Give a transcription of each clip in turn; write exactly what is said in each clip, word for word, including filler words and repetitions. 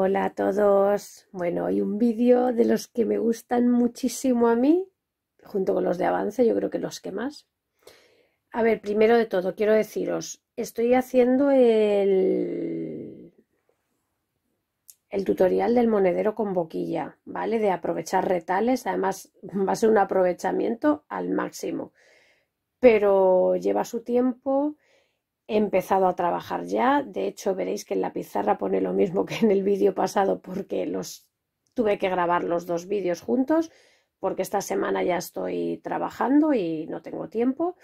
Hola a todos. Bueno, hoy un vídeo de los que me gustan muchísimo a mí, junto con los de avance, yo creo que los que más. A ver, primero de todo, quiero deciros, estoy haciendo el, el tutorial del monedero con boquilla, ¿vale? De aprovechar retales, además va a ser un aprovechamiento al máximo, pero lleva su tiempo. He empezado a trabajar ya, de hecho veréis que en la pizarra pone lo mismo que en el vídeo pasado porque los tuve que grabar los dos vídeos juntos porque esta semana ya estoy trabajando y no tengo tiempo.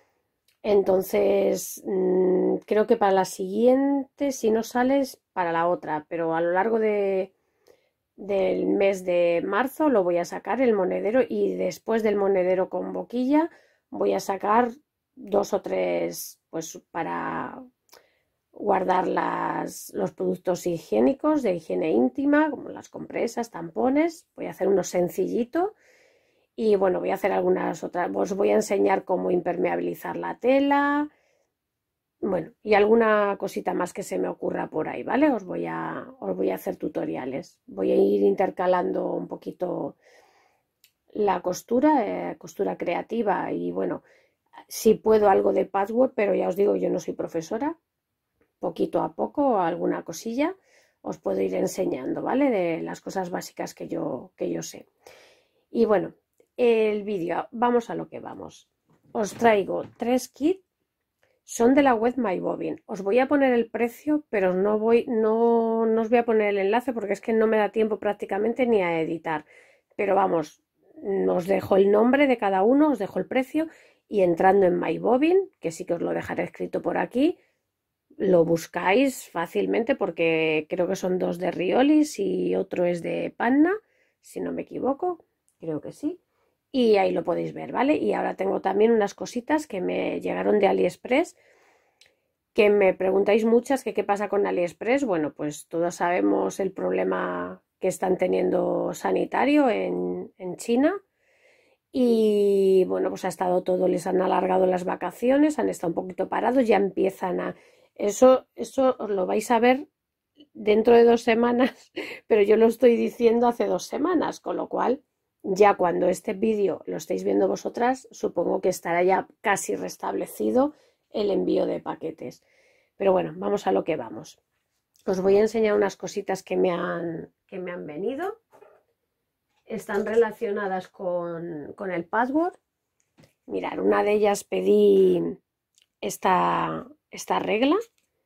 Entonces mmm, creo que para la siguiente, si no sales, para la otra, pero a lo largo de, del mes de marzo lo voy a sacar el monedero y después del monedero con boquilla voy a sacar dos o tres pues para guardar las, los productos higiénicos de higiene íntima, como las compresas, tampones. Voy a hacer uno sencillito y bueno, voy a hacer algunas otras, os voy a enseñar cómo impermeabilizar la tela, bueno, y alguna cosita más que se me ocurra por ahí, ¿vale? Os voy a, os voy a hacer tutoriales. Voy a ir intercalando un poquito la costura, eh, costura creativa y bueno, si puedo algo de patchwork, pero ya os digo, yo no soy profesora. Poquito a poco, alguna cosilla os puedo ir enseñando, ¿vale? De las cosas básicas que yo, que yo sé. Y bueno, el vídeo, vamos a lo que vamos. Os traigo tres kits, son de la web MyBobbin. Os voy a poner el precio, pero no, voy, no, no os voy a poner el enlace porque es que no me da tiempo prácticamente ni a editar. Pero vamos, os dejo el nombre de cada uno, os dejo el precio y entrando en MyBobbin, que sí que os lo dejaré escrito por aquí, lo buscáis fácilmente porque creo que son dos de Riolis y otro es de Panna, si no me equivoco, creo que sí. Y ahí lo podéis ver, ¿vale? Y ahora tengo también unas cositas que me llegaron de AliExpress, que me preguntáis muchas que qué pasa con AliExpress. Bueno, pues todos sabemos el problema que están teniendo sanitario en, en China. Y bueno, pues ha estado todo, les han alargado las vacaciones, han estado un poquito parados, ya empiezan a... Eso, eso os lo vais a ver dentro de dos semanas, pero yo lo estoy diciendo hace dos semanas, con lo cual ya cuando este vídeo lo estéis viendo vosotras, supongo que estará ya casi restablecido el envío de paquetes. Pero bueno, vamos a lo que vamos. Os voy a enseñar unas cositas que me han, que me han venido. Están relacionadas con, con el password. Mirad, una de ellas pedí esta, esta regla.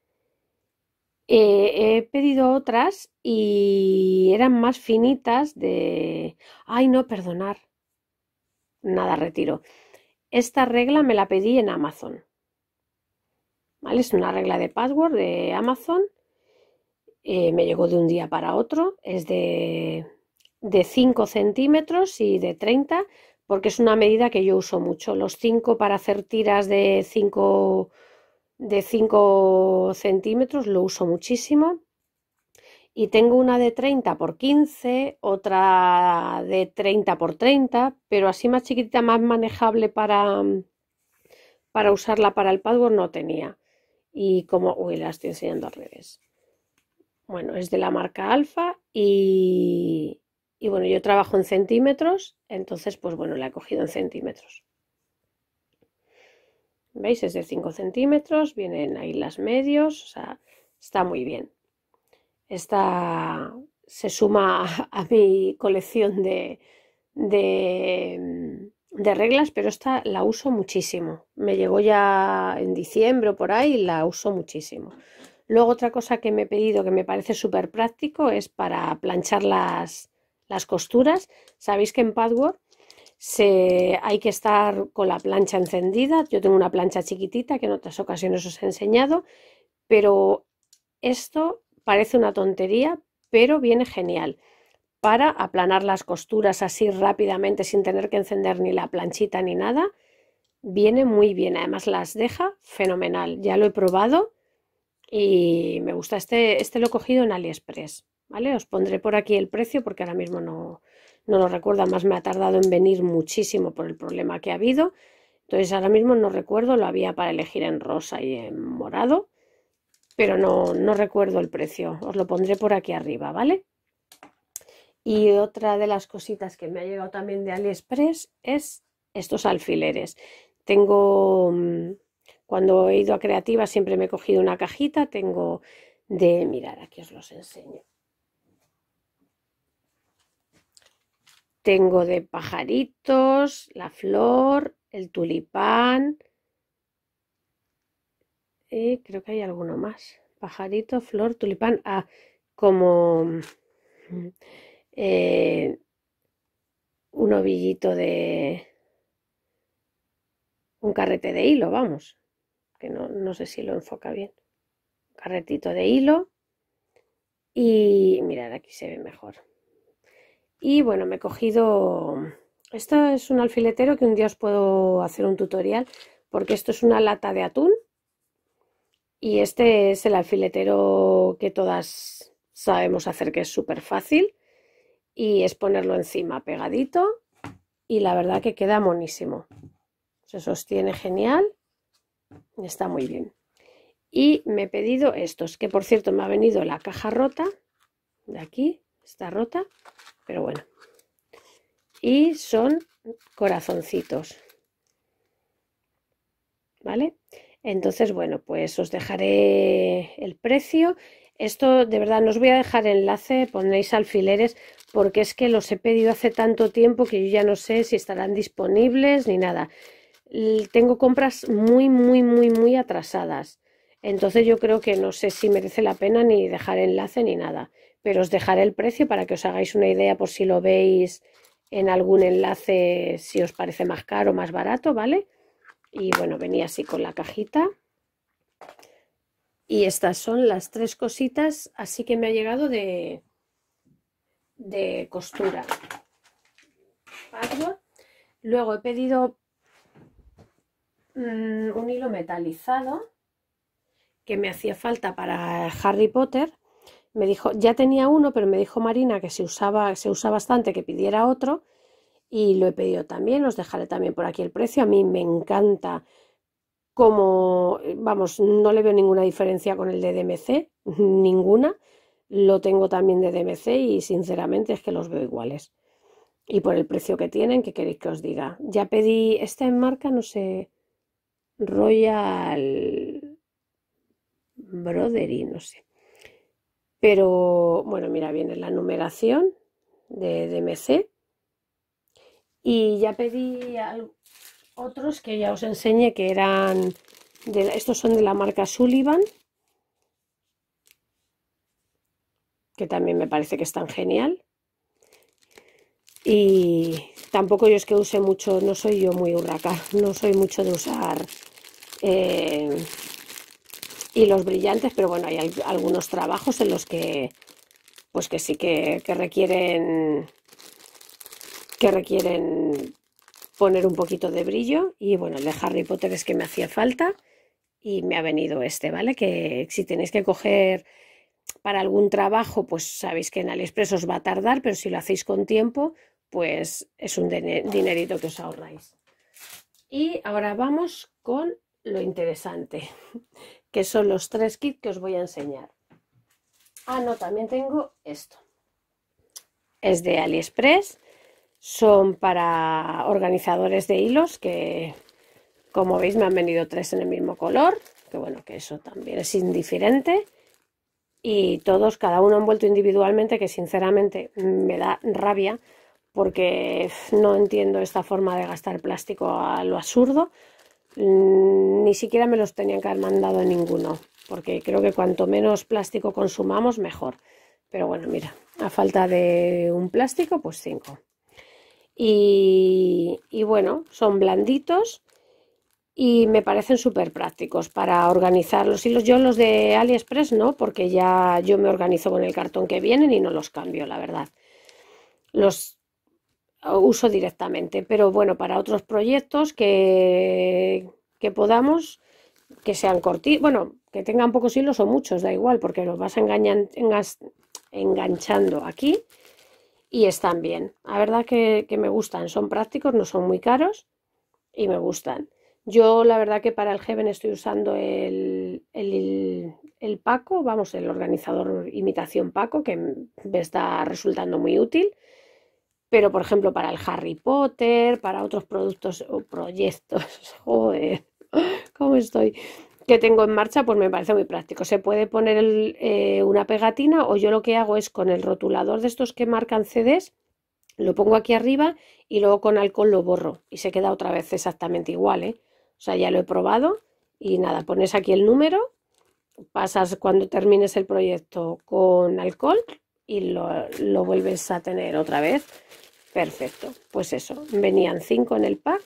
Eh, he pedido otras y eran más finitas de... Ay, no, perdonar. Nada, retiro. Esta regla me la pedí en Amazon. ¿Vale? Es una regla de password de Amazon. Eh, me llegó de un día para otro. Es de, de cinco centímetros y de treinta, porque es una medida que yo uso mucho. Los cinco para hacer tiras de cinco... de cinco centímetros lo uso muchísimo y tengo una de treinta por quince, otra de treinta por treinta, pero así más chiquitita, más manejable para, para usarla para el password no tenía. Y como, uy, la estoy enseñando al revés. Bueno, es de la marca Alfa y, y bueno, yo trabajo en centímetros, entonces pues bueno, la he cogido en centímetros. ¿Veis? Es de cinco centímetros, vienen ahí las medios, o sea, está muy bien. Esta se suma a, a mi colección de, de, de reglas, pero esta la uso muchísimo. Me llegó ya en diciembre o por ahí y la uso muchísimo. Luego otra cosa que me he pedido que me parece súper práctico es para planchar las, las costuras. Sabéis que en patchwork Se, hay que estar con la plancha encendida. Yo tengo una plancha chiquitita que en otras ocasiones os he enseñado, pero esto parece una tontería, pero viene genial para aplanar las costuras así rápidamente sin tener que encender ni la planchita ni nada. Viene muy bien, además las deja fenomenal. Ya lo he probado y me gusta. Este, este lo he cogido en AliExpress, ¿vale? Os pondré por aquí el precio porque ahora mismo no... No lo recuerdo, además me ha tardado en venir muchísimo por el problema que ha habido. Entonces ahora mismo no recuerdo, lo había para elegir en rosa y en morado. pero no, no recuerdo el precio, os lo pondré por aquí arriba, ¿vale? Y otra de las cositas que me ha llegado también de AliExpress es estos alfileres. Tengo, mm, cuando he ido a Creativa siempre me he cogido una cajita, tengo de, mirad, aquí os los enseño. Tengo de pajaritos, la flor, el tulipán, y creo que hay alguno más. Pajarito, flor, tulipán, ah, como mm, eh, un ovillito de un carrete de hilo, vamos, que no, no sé si lo enfoca bien. Un carretito de hilo y mirad, aquí se ve mejor. Y bueno, me he cogido, esto es un alfiletero que un día os puedo hacer un tutorial, porque esto es una lata de atún y este es el alfiletero que todas sabemos hacer, que es súper fácil, y es ponerlo encima pegadito y la verdad que queda monísimo. Se sostiene genial, está muy bien. Y me he pedido estos, que por cierto me ha venido la caja rota, de aquí, está rota, pero bueno. Y son corazoncitos, ¿vale? Entonces, bueno, pues os dejaré el precio. Esto de verdad no os voy a dejar enlace, ponéis alfileres, porque es que los he pedido hace tanto tiempo que yo ya no sé si estarán disponibles ni nada. Tengo compras muy, muy, muy, muy atrasadas. Entonces yo creo que no sé si merece la pena ni dejar enlace ni nada. Pero os dejaré el precio para que os hagáis una idea por si lo veis en algún enlace, si os parece más caro o más barato, ¿vale? Y bueno, venía así con la cajita. Y estas son las tres cositas así que me ha llegado de, de costura. Luego he pedido mmm, un hilo metalizado que me hacía falta para Harry Potter. Me dijo, ya tenía uno, pero me dijo Marina que se usaba, se usa bastante, que pidiera otro, y lo he pedido también. Os dejaré también por aquí el precio. A mí me encanta, como, vamos, no le veo ninguna diferencia con el de D M C, ninguna. Lo tengo también de D M C y sinceramente es que los veo iguales. Y por el precio que tienen, ¿qué queréis que os diga? Ya pedí, esta en marca, no sé, Royal Broderie, no sé. Pero bueno, mira, viene la numeración de D M C. Y ya pedí otros que ya os enseñé que eran, de, estos son de la marca Sullivan, que también me parece que están genial. Y tampoco yo es que use mucho, no soy yo muy urraca, no soy mucho de usar eh, hilos brillantes, pero bueno, hay algunos trabajos en los que pues que sí que, que requieren que requieren poner un poquito de brillo. Y bueno, el de Harry Potter es que me hacía falta y me ha venido este, ¿vale? Que si tenéis que coger para algún trabajo, pues sabéis que en AliExpress os va a tardar, pero si lo hacéis con tiempo, pues es un dinerito que os ahorráis. Y ahora vamos con lo interesante, que son los tres kits que os voy a enseñar. Ah, no, también tengo esto. Es de AliExpress. Son para organizadores de hilos, que como veis me han venido tres en el mismo color, que bueno, que eso también es indiferente. Y todos, cada uno envuelto individualmente, que sinceramente me da rabia, porque no entiendo esta forma de gastar plástico a lo absurdo. Ni siquiera me los tenían que haber mandado ninguno, porque creo que cuanto menos plástico consumamos, mejor. Pero bueno, mira, a falta de un plástico, pues cinco. Y, y bueno, son blanditos y me parecen súper prácticos para organizar los hilos. Yo los de AliExpress no, porque ya yo me organizo con el cartón que vienen y no los cambio, la verdad. Los uso directamente, pero bueno, para otros proyectos que, que podamos, que sean cortitos, bueno, que tengan pocos hilos o muchos, da igual, porque los vas engañan, engas, enganchando aquí y están bien. La verdad que, que me gustan, son prácticos, no son muy caros y me gustan. Yo la verdad que para el Heaven estoy usando el, el, el Paco, vamos, el organizador imitación Paco, que me está resultando muy útil. Pero, por ejemplo, para el Harry Potter, para otros productos o proyectos, joder, ¿cómo estoy? Que tengo en marcha, pues me parece muy práctico. Se puede poner el, eh, una pegatina, o yo lo que hago es con el rotulador de estos que marcan C Ds, lo pongo aquí arriba y luego con alcohol lo borro y se queda otra vez exactamente igual, ¿eh? O sea, ya lo he probado y nada, pones aquí el número, pasas cuando termines el proyecto con alcohol y lo, lo vuelves a tener otra vez. Perfecto, pues eso, venían cinco en el pack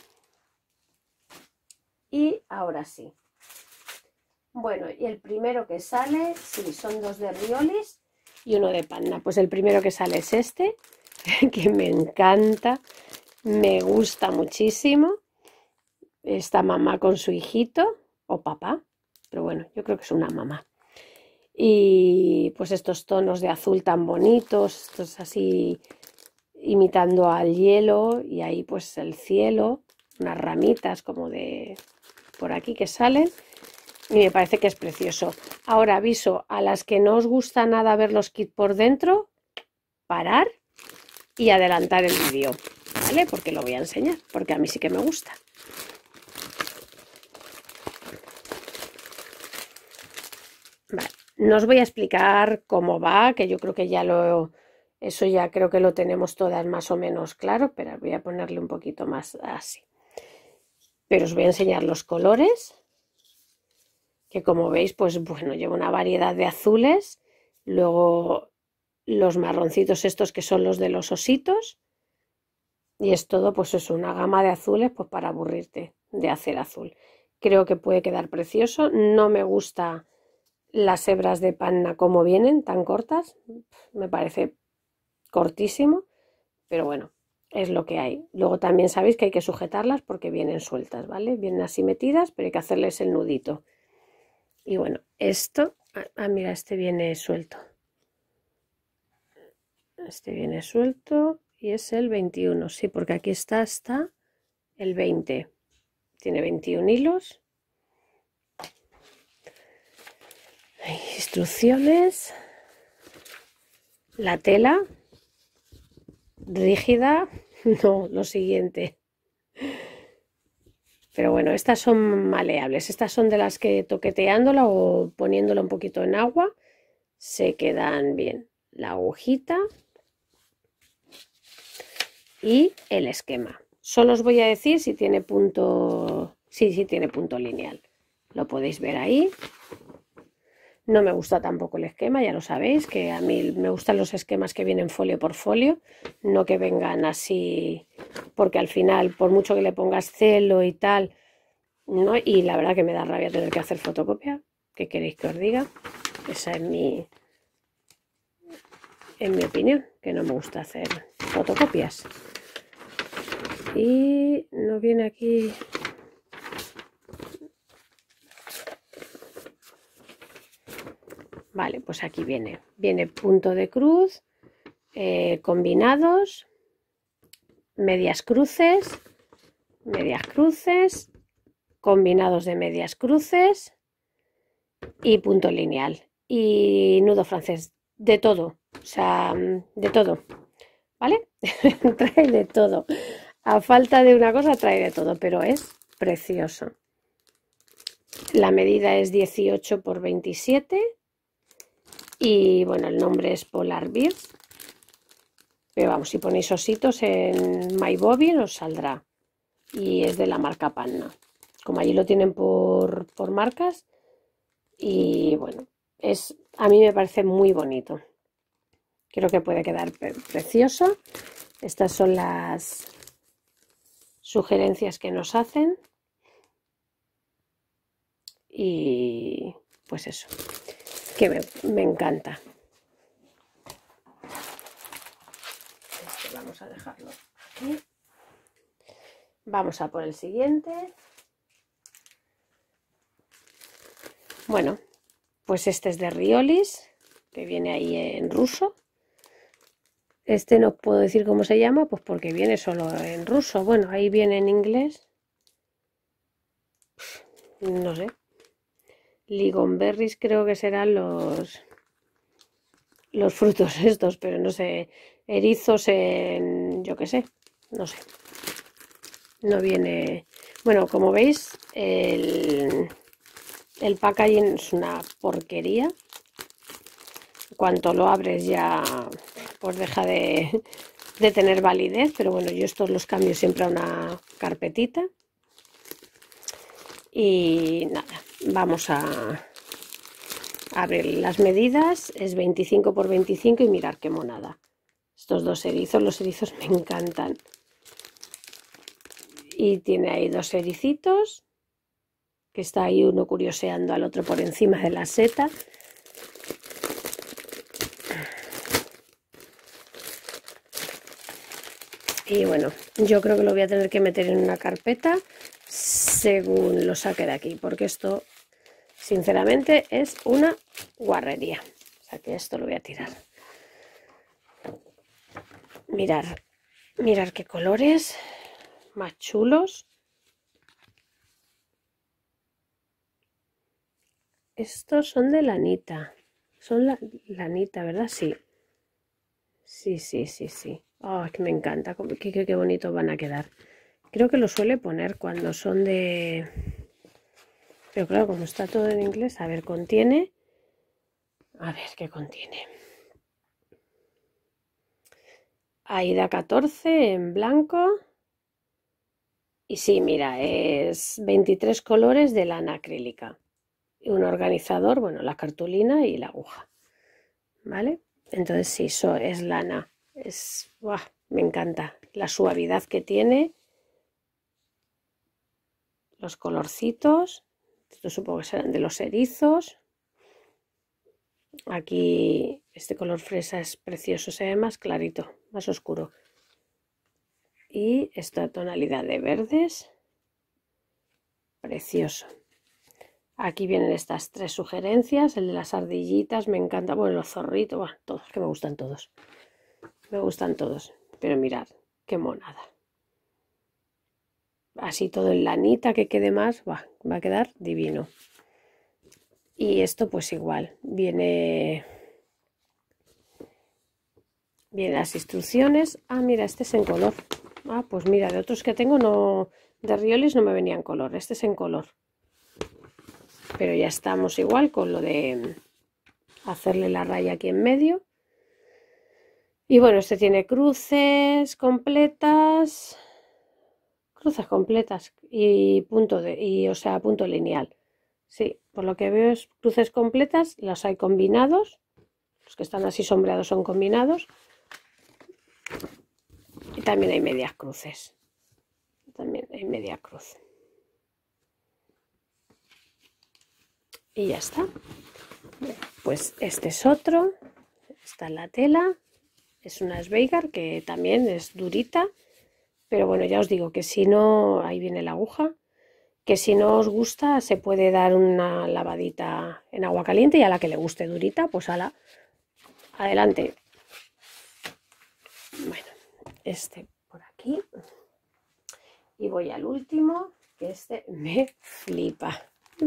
y ahora sí. Bueno, y el primero que sale, sí, son dos de Riolis y uno de Panda. Pues el primero que sale es este, que me encanta, me gusta muchísimo. Esta mamá con su hijito, o papá, pero bueno, yo creo que es una mamá. Y pues estos tonos de azul tan bonitos, estos así imitando al hielo, y ahí pues el cielo, unas ramitas como de por aquí que salen, y me parece que es precioso. Ahora aviso a las que no os gusta nada ver los kits por dentro, parar y adelantar el vídeo, ¿vale? Porque lo voy a enseñar, porque a mí sí que me gusta. Vale, no os voy a explicar cómo va, que yo creo que ya lo, eso ya creo que lo tenemos todas más o menos claro, pero voy a ponerle un poquito más así. Pero os voy a enseñar los colores, que como veis, pues bueno, llevo una variedad de azules, luego los marroncitos estos que son los de los ositos, y es todo, pues es una gama de azules, pues para aburrirte de hacer azul. Creo que puede quedar precioso, no me gusta las hebras de panna como vienen, tan cortas, me parece cortísimo, pero bueno, es lo que hay. Luego también sabéis que hay que sujetarlas porque vienen sueltas, ¿vale? Vienen así metidas, pero hay que hacerles el nudito. Y bueno, esto, ah, mira, este viene suelto. Este viene suelto y es el veintiuno, sí, porque aquí está hasta el veinte. Tiene veintiún hilos. Hay instrucciones. La tela rígida, no, lo siguiente. Pero bueno, estas son maleables. Estas son de las que toqueteándola o poniéndola un poquito en agua se quedan bien. La agujita y el esquema. Solo os voy a decir si tiene punto, sí, sí tiene punto lineal. Lo podéis ver ahí. No me gusta tampoco el esquema, ya lo sabéis, que a mí me gustan los esquemas que vienen folio por folio, no que vengan así, porque al final, por mucho que le pongas celo y tal, ¿no? Y la verdad que me da rabia tener que hacer fotocopia. ¿Qué queréis que os diga? Esa es mi, en mi opinión, que no me gusta hacer fotocopias. Y no viene aquí. Vale, pues aquí viene. Viene punto de cruz, eh, combinados, medias cruces, medias cruces, combinados de medias cruces y punto lineal. Y nudo francés, de todo, o sea, de todo, ¿vale? Trae de todo. A falta de una cosa trae de todo, pero es precioso. La medida es dieciocho por veintisiete y bueno, el nombre es Polar Bears. Pero vamos, si ponéis ositos en MyBobbin os saldrá. Y es de la marca Panna. Como allí lo tienen por, por marcas. Y bueno, es, a mí me parece muy bonito. Creo que puede quedar precioso. Estas son las sugerencias que nos hacen. Y pues eso, que me, me encanta. Este vamos a dejarlo aquí. Vamos a por el siguiente. Bueno, pues este es de Riolis, que viene ahí en ruso. Este no puedo decir cómo se llama, pues porque viene solo en ruso. Bueno, ahí viene en inglés. No sé. Ligonberries creo que serán los, los frutos estos, pero no sé, erizos en, yo qué sé, no sé. No viene... Bueno, como veis, el, el packaging es una porquería. Cuanto lo abres ya pues deja de, de tener validez, pero bueno, yo estos los cambio siempre a una carpetita. Y nada, vamos a abrir las medidas. Es veinticinco por veinticinco y mirar qué monada. Estos dos erizos, los erizos me encantan. Y tiene ahí dos ericitos, que está ahí uno curioseando al otro por encima de la seta. Y bueno, yo creo que lo voy a tener que meter en una carpeta según lo saque de aquí, porque esto, sinceramente, es una guarrería. O sea que esto lo voy a tirar. Mirar, mirar qué colores más chulos. Estos son de lanita. Son la, lanita, ¿verdad? Sí. Sí, sí, sí, sí. Oh, que me encanta. Qué, qué, qué bonitos van a quedar. Creo que lo suele poner cuando son de... Pero claro, como está todo en inglés, a ver, contiene... A ver, ¿qué contiene? Aida catorce en blanco. Y sí, mira, es veintitrés colores de lana acrílica. Y un organizador, bueno, la cartulina y la aguja. ¿Vale? Entonces sí, eso es lana. Es... ¡Buah! Me encanta. La suavidad que tiene. Los colorcitos. Esto supongo que serán de los erizos. Aquí este color fresa es precioso, se ve más clarito, más oscuro. Y esta tonalidad de verdes, precioso. Aquí vienen estas tres sugerencias, el de las ardillitas, me encanta, bueno, los zorritos, bueno, todos, que me gustan todos. Me gustan todos, pero mirad, qué monada. Así todo en lanita, que quede más, va, va a quedar divino. Y esto pues igual, viene... Bien, las instrucciones. Ah, mira, este es en color. Ah, pues mira, de otros que tengo no, de Riolis no me venía en color. Este es en color. Pero ya estamos igual con lo de hacerle la raya aquí en medio. Y bueno, este tiene cruces completas. Cruces completas y punto de, y o sea, punto lineal. Sí, por lo que veo es cruces completas, las hay combinados. Los que están así sombreados son combinados. Y también hay medias cruces. También hay media cruz. Y ya está. Pues este es otro. Está en la tela. Es una Sveigar que también es durita. Pero bueno, ya os digo que si no, ahí viene la aguja. Que si no os gusta, se puede dar una lavadita en agua caliente y a la que le guste durita, pues ala, adelante. Bueno, este por aquí. Y voy al último, que este me flipa.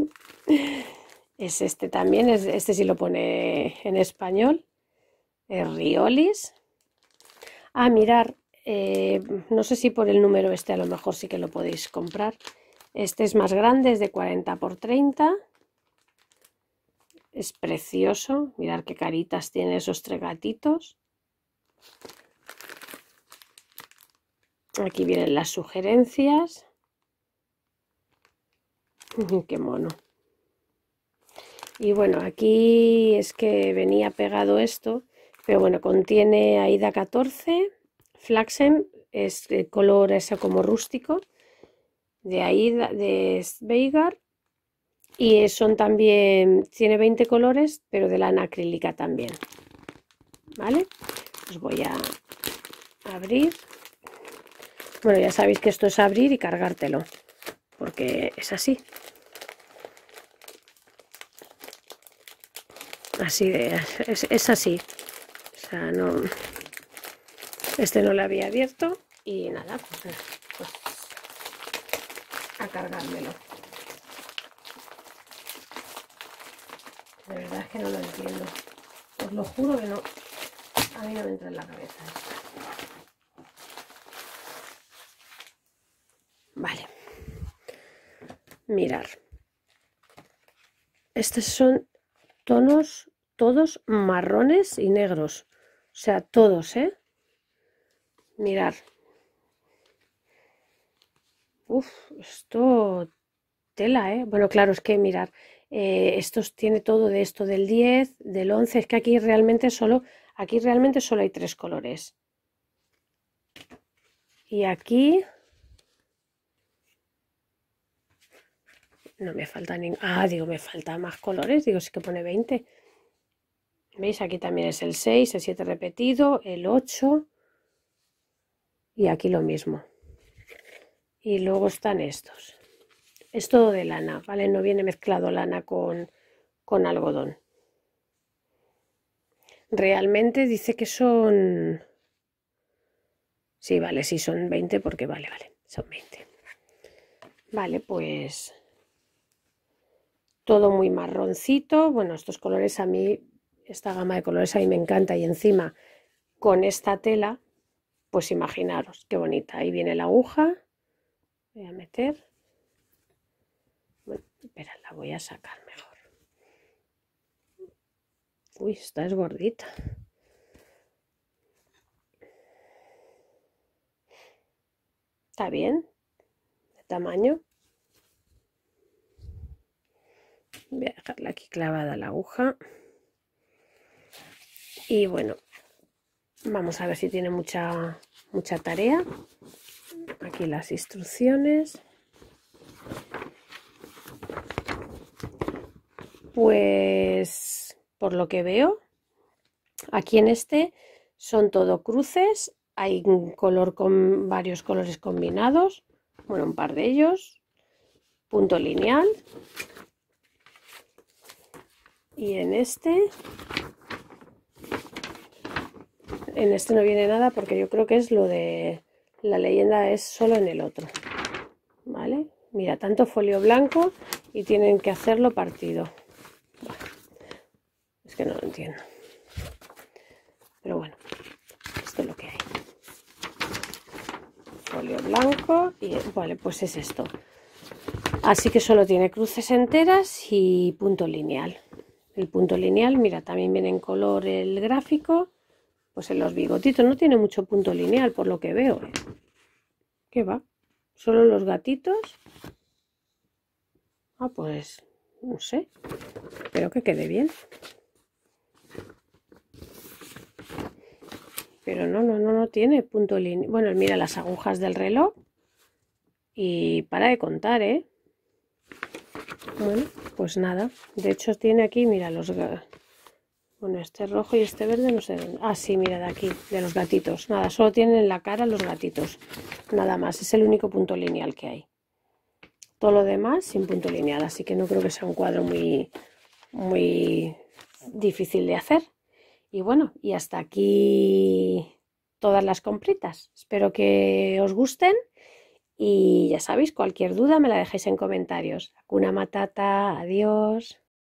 Es este también, es, este sí lo pone en español. Es Riolis. Ah, mirar, eh, no sé si por el número este a lo mejor sí que lo podéis comprar. Este es más grande, es de cuarenta por treinta. Es precioso. Mirad qué caritas tiene esos tres gatitos. Aquí vienen las sugerencias. Qué mono. Y bueno, aquí es que venía pegado esto, pero bueno, contiene Aida catorce, Flaxen, es de color ese como rústico, de Aida, de Sveigar, y son también, tiene veinte colores, pero de lana acrílica también. ¿Vale? Os voy a abrir. Bueno, ya sabéis que esto es abrir y cargártelo, porque es así. Así de, es, es así. O sea, no... Este no lo había abierto y nada, pues, pues a cargármelo. De verdad es que no lo entiendo. Os lo juro que no. A mí no me entra en la cabeza esto. Vale. Mirar. Estos son tonos todos marrones y negros. O sea, todos, ¿eh? Mirar. Uf, esto tela, ¿eh? Bueno, claro, es que mirar. Eh, estos tiene todo de esto del diez, del once. Es que aquí realmente solo, aquí realmente solo hay tres colores. Y aquí no me falta ningún. Ah, digo, me faltan más colores. Digo, sí que pone veinte. ¿Veis? Aquí también es el seis, el siete repetido, el ocho. Y aquí lo mismo. Y luego están estos. Es todo de lana, ¿vale? No viene mezclado lana con, con algodón. Realmente dice que son... Sí, vale, sí, son veinte porque vale, vale, son veinte. Vale, pues... Todo muy marroncito. Bueno, estos colores a mí, esta gama de colores a mí me encanta. Y encima, con esta tela, pues imaginaros, qué bonita. Ahí viene la aguja. Voy a meter... Bueno, espera, la voy a sacar mejor. Uy, esta es gordita. Está bien, de tamaño. Voy a dejarla aquí clavada la aguja. Y bueno, vamos a ver si tiene mucha, mucha tarea. Aquí las instrucciones. Pues por lo que veo, aquí en este son todo cruces. Hay un color con varios colores combinados. Bueno, un par de ellos. Punto lineal. Y en este... En este no viene nada porque yo creo que es lo de... La leyenda es solo en el otro. ¿Vale? Mira, tanto folio blanco y tienen que hacerlo partido. Bueno, es que no lo entiendo. Pero bueno, esto es lo que hay. Folio blanco y vale, pues es esto. Así que solo tiene cruces enteras y punto lineal. El punto lineal, mira, también viene en color el gráfico. Pues en los bigotitos no tiene mucho punto lineal por lo que veo. ¿eh? ¿Qué va? Solo los gatitos. Ah, pues no sé. Espero que quede bien. Pero no, no, no, no tiene punto lineal. Bueno, mira las agujas del reloj. Y para de contar, ¿eh? Bueno, pues nada. De hecho tiene aquí, mira, los... Bueno, este rojo y este verde no sé dónde. Ah, sí, mira, de aquí, de los gatitos. Nada, solo tienen en la cara los gatitos. Nada más, es el único punto lineal que hay. Todo lo demás sin punto lineal, así que no creo que sea un cuadro muy, muy difícil de hacer. Y bueno, y hasta aquí todas las compritas. Espero que os gusten y ya sabéis, cualquier duda me la dejáis en comentarios. Hakuna Matata, adiós.